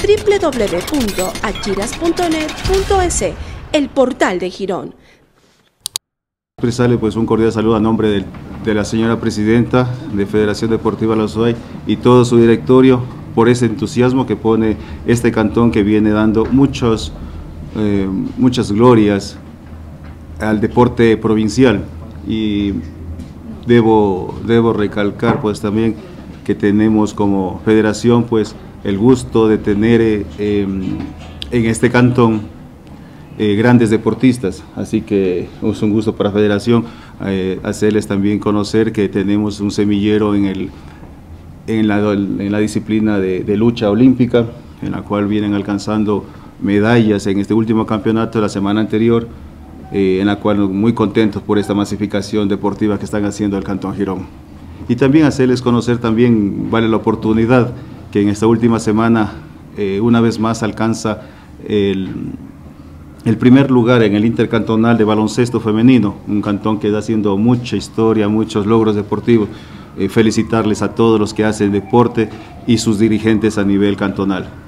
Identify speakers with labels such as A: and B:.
A: www.achiras.net.es, el portal de Girón.
B: Expresarle pues un cordial saludo a nombre de la señora presidenta de Federación Deportiva La Azuay y todo su directorio por ese entusiasmo que pone este cantón, que viene dando muchas glorias al deporte provincial. Y debo recalcar pues también que tenemos como federación pues el gusto de tener en este cantón grandes deportistas, así que es un gusto para la federación hacerles también conocer que tenemos un semillero en la disciplina de lucha olímpica, en la cual vienen alcanzando medallas en este último campeonato de la semana anterior, en la cual muy contentos por esta masificación deportiva que están haciendo el Cantón Girón. Y también hacerles conocer, también vale la oportunidad, que en esta última semana una vez más alcanza el primer lugar en el intercantonal de baloncesto femenino, un cantón que está haciendo mucha historia, muchos logros deportivos. Felicitarles a todos los que hacen deporte y sus dirigentes a nivel cantonal.